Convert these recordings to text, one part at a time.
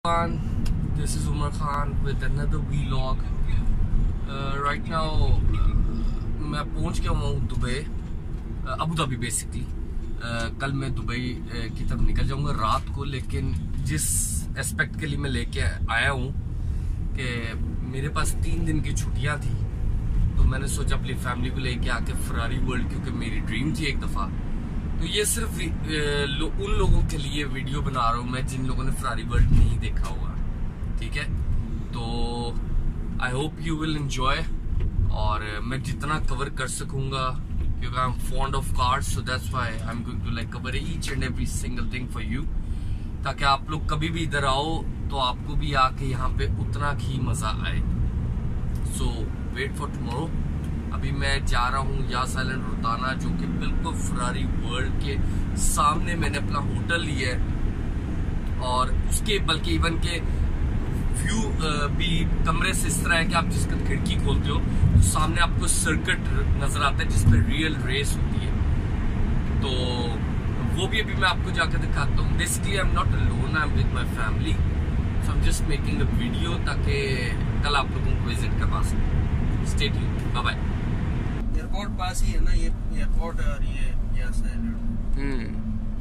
This is Umar Khan with another vlog. Right now मैं पहुंच गया हूँ दुबई, अबू धाबी बेसिकली। कल मैं दुबई की तरफ निकल जाऊंगा रात को, लेकिन जिस एस्पेक्ट के लिए मैं लेके आया हूँ कि मेरे पास 3 दिन की छुट्टियाँ थी, तो मैंने सोचा अपनी फैमिली को लेके आके फरारी वर्ल्ड, क्योंकि मेरी ड्रीम थी एक दफ़ा। तो ये सिर्फ उन लोगों के लिए वीडियो बना रहा हूँ मैं जिन लोगों ने फरारी वर्ल्ड नहीं देखा होगा, ठीक है। तो I hope you will enjoy, और मैं जितना कवर कर सकूंगा, क्योंकि I am fond of cars, so that's why I am going to like cover each and every single thing for you, ताकि आप लोग कभी भी इधर आओ तो आपको भी आके यहाँ पे उतना ही मजा आए। So wait for tomorrow. अभी मैं जा रहा हूँ यास आइलैंड रोताना, जो कि बिल्कुल फरारी वर्ल्ड के सामने मैंने अपना होटल लिया है, और उसके बल्कि इवन के व्यू भी कमरे से इस तरह है कि आप जिसका खिड़की खोलते हो तो सामने आपको सर्किट नजर आता है जिसपे रियल रेस होती है। तो वो भी अभी मैं आपको जाकर दिखाता हूँ। Basically I am not alone, I am with my family, so I am just making a video ताकि कल आप लोगों को विजिट करवा सकें। Stay tuned, bye bye. Airport पास ही है ना ये एयरपोर्ट, और ये यास आइलैंड।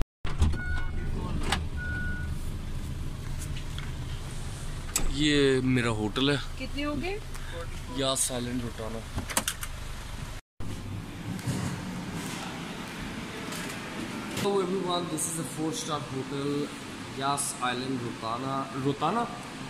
ये मेरा होटल है। कितने हो गए? Yas Island Rotana. So everyone, this is a 4-star hotel, Yas Island Rotana.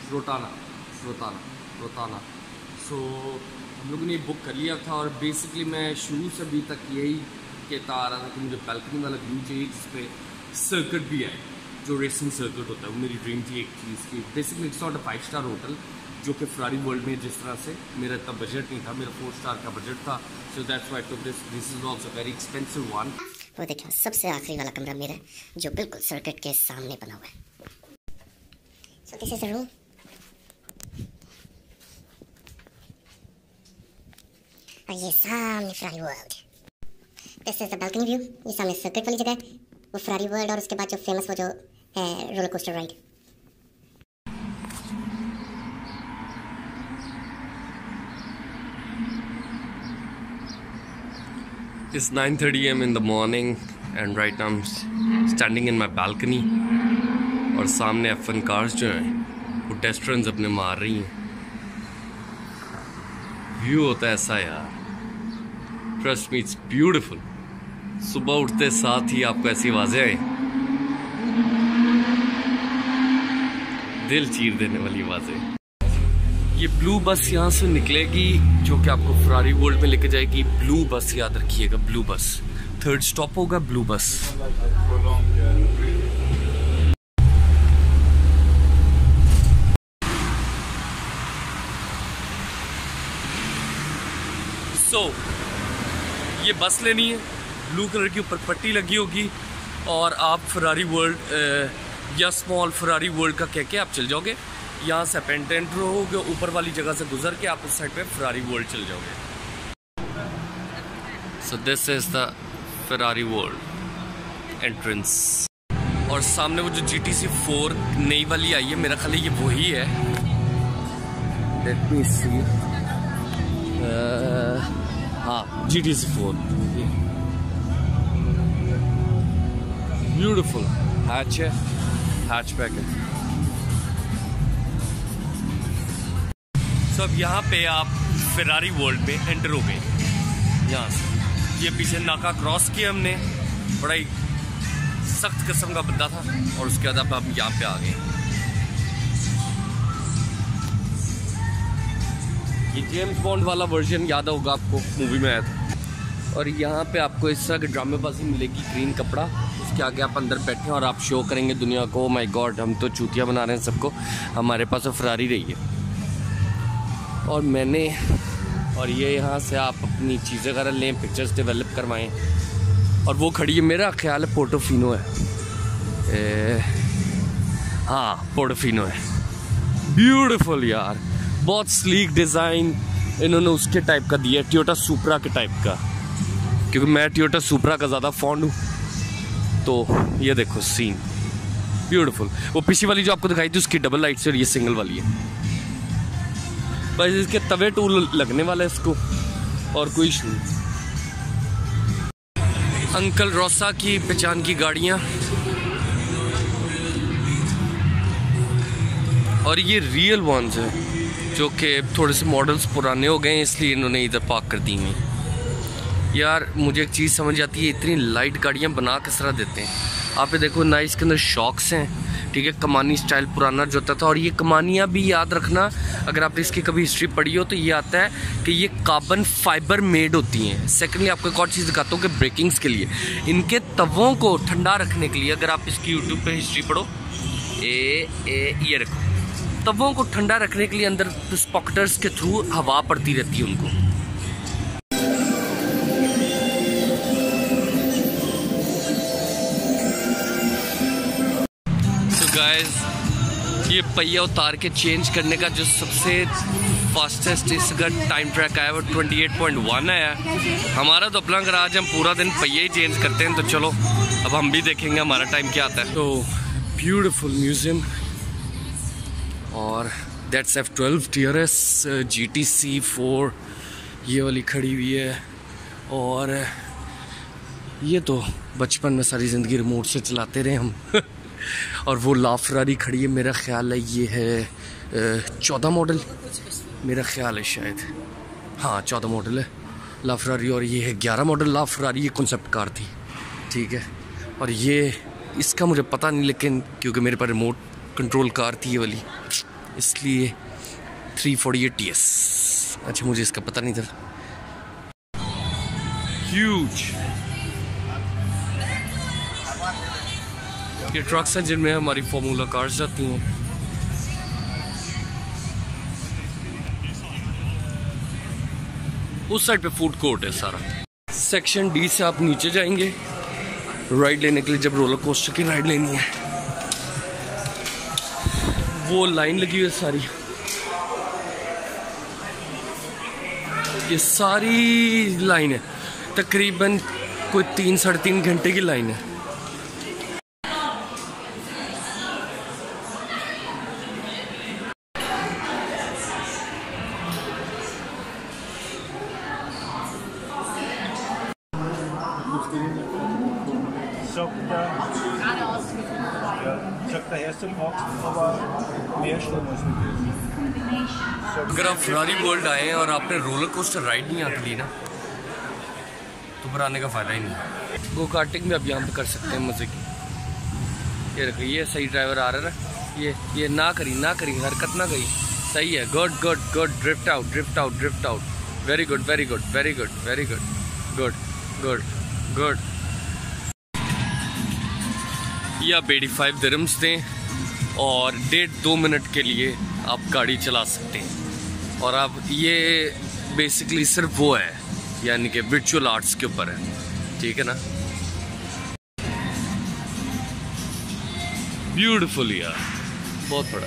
So हम लोगों ने बुक कर लिया था, और बेसिकली मैं शुरू से अभी तक यही कहता आ रहा था कि मुझे बैल्कनी वाला व्यू चाहिए जिसपे सर्किट भी है, जो रेसिंग सर्किट होता है। वो मेरी ड्रीम थी एक चीज़ की। Basically it's not a five star hotel, जो कि फरारी वर्ल्ड में जिस तरह से मेरा इतना बजट नहीं था, मेरा 4-स्टार का बजट था। So that's why I took this is also very expensive one. वो देखिए सबसे आखिरी वाला कमरा मेरा है, जो बिल्कुल सर्किट के सामने बना हुआ है। So this is the room. और ये सामने Ferrari world. This is the balcony view. ये सामने सर्किट वाली जगह है, वो फरारी वर्ल्ड, और उसके बाद जो फेमस वो जो है roller coaster ride. It's 9:30 AM in the morning and right now I'm standing in my balcony, और सामने F1 कार्स जो हैं वो टेस्ट रन्स अपने मार रही हैं। व्यू होता है ऐसा यार, ट्रस्ट मी इट्स ब्यूटीफुल। सुबह उठते साथ ही आपको ऐसी आवाजें आए, दिल चीर देने वाली आवाजें। ये ब्लू बस यहाँ से निकलेगी, जो कि आपको फरारी वर्ल्ड में लेके जाएगी। ब्लू बस, याद रखिएगा, ब्लू बस। 3rd स्टॉप होगा ब्लू बस। सो ये बस लेनी है, ब्लू कलर की ऊपर पट्टी लगी होगी, और आप फरारी वर्ल्ड या स्मॉल फरारी वर्ल्ड का कह के आप चल जाओगे। यहाँ से पेंटेंट रहोगे, ऊपर वाली जगह से गुजर के आप इस साइड पे फरारी वर्ल्ड चल जाओगे। So this is the Ferrari world entrance, और सामने वो जो GTC 4 नई वाली आई है, मेरा ख्याल ये वही है। लेट मी सी, हाँ GTC 4। ब्यूटीफुल हैच है, हैचबैक है। तो अब यहाँ पे आप फरारी वर्ल्ड में एंटर हो गए। यहाँ से ये पीछे नाका क्रॉस किया हमने, बड़ा ही सख्त किस्म का बंदा था, और उसके बाद अब हम यहाँ पे आ गए। ये जेम्स बॉन्ड वाला वर्जन याद होगा आपको, मूवी में आया था। और यहाँ पे आपको इस तरह की ड्रामेबाजी मिलेगी, ग्रीन कपड़ा, उसके आगे आप अंदर बैठे और आप शो करेंगे दुनिया को, माय गॉड हम तो चूतिया बना रहे हैं सबको, हमारे पास तो फरारी रही है। और मैंने, और ये यहाँ से आप अपनी चीज़ें वगैरह लें, पिक्चर्स डेवलप करवाएं। और वो खड़ी है, मेरा ख्याल है पोर्टोफिनो है, हाँ पोर्टोफिनो है। ब्यूटीफुल यार, बहुत स्लीक डिज़ाइन इन्होंने उसके टाइप का दिया है, टोयोटा सुपरा के टाइप का, क्योंकि मैं टोयोटा सुपरा का ज़्यादा फॉन्ड हूँ। तो ये देखो सीन, ब्यूटीफुल। वो पिछली वाली जो आपको दिखाई थी उसकी डबल लाइट से, और ये सिंगल वाली है। बस इसके तवे टूल लगने वाला है इसको, और कोई इशू नहीं। अंकल रोसा की पहचान की गाड़ियाँ, और ये रियल वंस हैं जो कि थोड़े से मॉडल्स पुराने हो गए हैं, इसलिए इन्होंने इधर पार्क कर दी हैं। यार मुझे एक चीज़ समझ आती है, इतनी लाइट गाड़ियाँ बना किस तरह देते हैं। आप ये देखो ना, इसके अंदर शॉक्स हैं, ठीक है, कमानी स्टाइल पुराना जो होता था। और ये कमानियाँ भी याद रखना, अगर आपने इसकी कभी हिस्ट्री पढ़ी हो तो ये आता है कि ये कार्बन फाइबर मेड होती हैं। सेकेंडली आपको एक और चीज़ दिखाता हूँ कि ब्रेकिंग्स के लिए, इनके तवों को ठंडा रखने के लिए, अगर आप इसकी यूट्यूब पे हिस्ट्री पढ़ो, ये रखो, तवों को ठंडा रखने के लिए अंदर स्पॉकेटर्स के थ्रू हवा पड़ती रहती है उनको। गाइस, ये पहिया उतार के चेंज करने का जो सबसे फास्टेस्ट इसका टाइम ट्रैक आया वो 28.1 आया। हमारा तो अपना गराज, हम पूरा दिन पहिया ही चेंज करते हैं, तो चलो अब हम भी देखेंगे हमारा टाइम क्या आता है। तो ब्यूटीफुल म्यूजियम, और दैट्स F12 TRS GTC 4 ये वाली खड़ी हुई है। और ये तो बचपन में सारी ज़िंदगी रिमोट से चलाते रहे हम। और वो ला फरारी खड़ी है, मेरा ख्याल है ये है 14 मॉडल, मेरा ख्याल है शायद, हाँ 14 मॉडल है ला फरारी। और ये है 11 मॉडल ला फरारी, ये कॉन्सेप्ट कार थी, ठीक है। और ये इसका मुझे पता नहीं, लेकिन क्योंकि मेरे पास रिमोट कंट्रोल कार थी ये वाली, इसलिए 348 TS। अच्छा, मुझे इसका पता नहीं था। ह्यूज ये ट्रक्स हैं जिनमें हमारी फॉर्मूला कार्स जाती हैं। उस साइड पे फूड कोर्ट है सारा। सेक्शन डी से आप नीचे जाएंगे राइड लेने के लिए, जब रोलर कोस्टर की राइड लेनी है। वो लाइन लगी हुई है सारी, ये सारी लाइन है, तकरीबन कोई 3-3.5 घंटे की लाइन है। अगर आप फरारी वर्ल्ड आए हैं और आपने रोलर कोस्टर राइड नहीं आती ली ना, तो फिर आने का फ़ायदा ही नहीं। गो कार्टिंग भी आप यहाँ पे कर सकते हैं मज़े की। ये रखो, ये सही ड्राइवर आ रहा है ना, ये ना करी हरकत ना करी, सही है। Good good good, drift out, very good very good very good very good, good good good. ये आप 85 दिरहम्स दें और 1.5-2 मिनट के लिए आप गाड़ी चला सकते हैं। और आप ये बेसिकली सिर्फ वो है, यानी कि विजुअल आर्ट्स के ऊपर है, ठीक है ना। ब्यूटीफुल यार, बहुत बड़ा।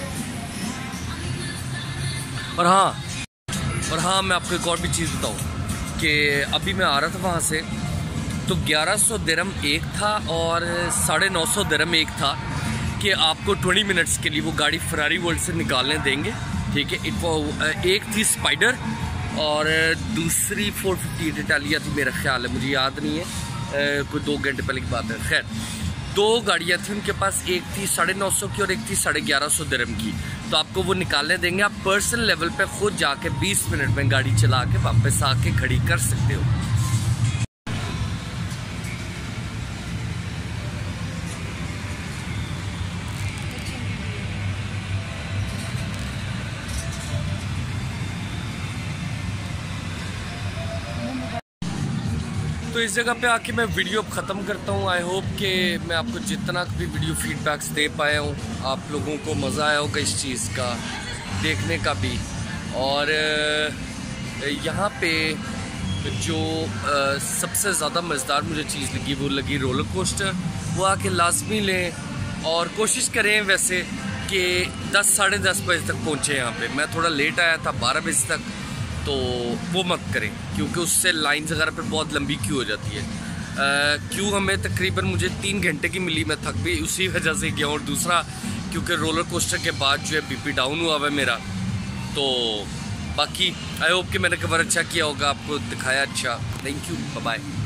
और हाँ मैं आपको एक और भी चीज़ बताऊँ कि अभी मैं आ रहा था वहाँ से, तो 1100 दिरहम एक था और 950 दिरहम एक था कि आपको 20 मिनट्स के लिए वो गाड़ी फरारी वर्ल्ड से निकालने देंगे, ठीक है। एक थी स्पाइडर और दूसरी 458 इटालिया थी, मेरा ख्याल है, मुझे याद नहीं है, कोई 2 घंटे पहले की बात है। खैर 2 गाड़ियाँ थी उनके पास, एक थी 950 की और एक थी 1150 दिरहम की। तो आपको वो निकालने देंगे, आप पर्सनल लेवल पे खुद जाके 20 मिनट में गाड़ी चला के वापस आके खड़ी कर सकते हो। तो इस जगह पे आके मैं वीडियो ख़त्म करता हूँ। आई होप कि मैं आपको जितना भी वीडियो फीडबैक्स दे पाया हूँ, आप लोगों को मज़ा आया होगा इस चीज़ का देखने का भी। और यहाँ पे जो सबसे ज़्यादा मज़ेदार मुझे चीज़ लगी वो लगी रोलर कोस्टर। वो आके लाजमी लें और कोशिश करें वैसे कि 10 साढ़े 10 बजे तक पहुँचे यहाँ पे। मैं थोड़ा लेट आया था 12 बजे तक, तो वो मत करें क्योंकि उससे लाइन्स वगैरह पर बहुत लंबी क्यू हो जाती है। क्यों हमें तकरीबन मुझे 3 घंटे की मिली, मैं थक भी उसी वजह से गया, और दूसरा क्योंकि रोलर कोस्टर के बाद जो है बीपी डाउन हुआ हुआ है मेरा। तो बाकी आई होप कि मैंने कवर अच्छा किया होगा, आपको दिखाया अच्छा। Thank you, bye bye.